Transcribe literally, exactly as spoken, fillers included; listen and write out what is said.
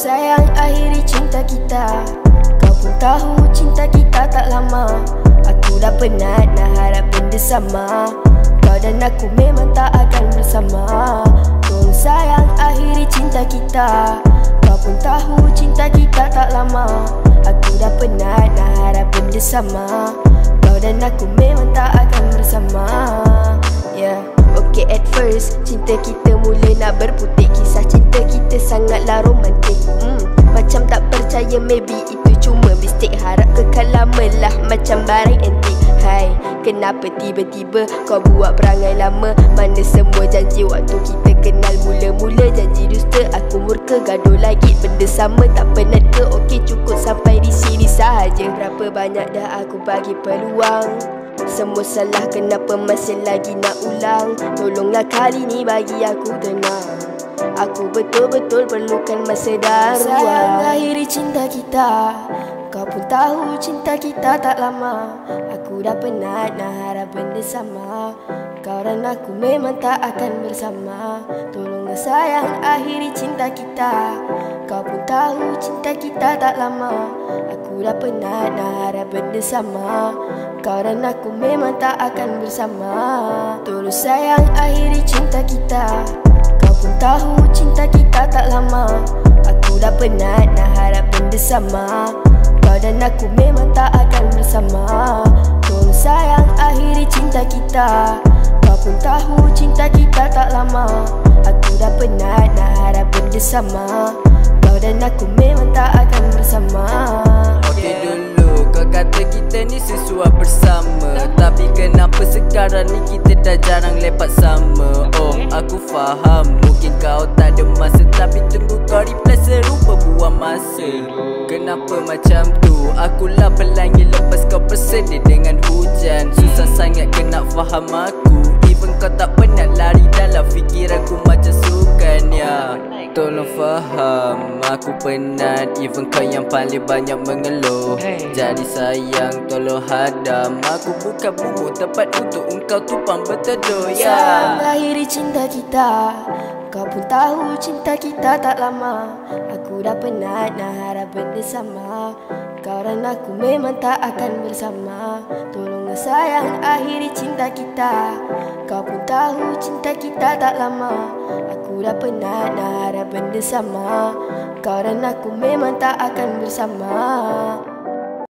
sayang, akhiri cinta kita. Kau pun tahu cinta kita tak lama. Aku dah penat nak harap benda sama. Kau dan aku memang tak akan bersama. Tolong sayang, akhiri cinta kita. Kau pun tahu cinta kita tak lama. Aku dah penat nak harap benda sama. Kau dan aku memang tak akan bersama. Yeah. Okay, at first cinta kita mula nak berputik. Kisah cinta kita sangatlah romantik. hmm, Macam tak percaya, maybe itu cuma mistik. Harap kekal lama lah macam barang antik. Hai, kenapa tiba-tiba kau buat perangai lama? Mana semua janji waktu kita kenal mula-mula? Janji dusta, aku murka, gaduh lagi benda sama. Tak penat ke? Okey, cukup sampai di sini sahaja. Berapa banyak dah aku bagi peluang, semua salah, kenapa masih lagi nak ulang? Tolonglah kali ni bagi aku tenang. Aku betul-betul perlukan masa dan ruang. Sayang, akhiri cinta kita. Kau pun tahu cinta kita tak lama. Aku dah penat nak harap benda sama. Kau dan aku memang tak akan bersama. Tolonglah sayang, akhiri cinta kita. Kau pun tahu cinta kita tak lama. Aku dah penat nak harap benda sama. Kau dan aku memang tak akan bersama. Tolong sayang, akhiri cinta kita. Kau pun tahu cinta kita tak lama. Aku dah penat nak harap benda sama. Kau dan aku memang tak akan bersama. Tolong sayang, akhiri cinta kita. Kau pun tahu cinta kita tak lama. Aku dah penat nak harap benda sama. Kau dan aku memang tak akan bersama. Okey dulu kau kata kita ni sesuai bersama, tapi kenapa sekarang ni kita dah jarang lepak sama? Oh, aku faham mungkin kau tak ada masa, tapi tunggu kau reply serupa buang masa. Kenapa macam tu? Akulah pelangi lepas kau bersedih dengan hujan. Susah sangat kena faham aku. Even kau tak penat lari dalam fikiranku macam sukan, ya. Tolong faham, aku penat. Even kau yang paling banyak mengeluh. Jadi sayang, tolong hadam. Aku bukan bumbu tempat untuk engkau tumpang berteduh, ya. Sayang, akhiri cinta kita. Kau pun tahu cinta kita tak lama. Aku dah penat nak harap benda sama. Kau dan aku memang tak akan bersama. Tolonglah sayang, akhiri cinta kita. Kau pun tahu cinta kita tak lama. Aku dah penat nak harap benda sama. Kau dan aku memang tak akan bersama.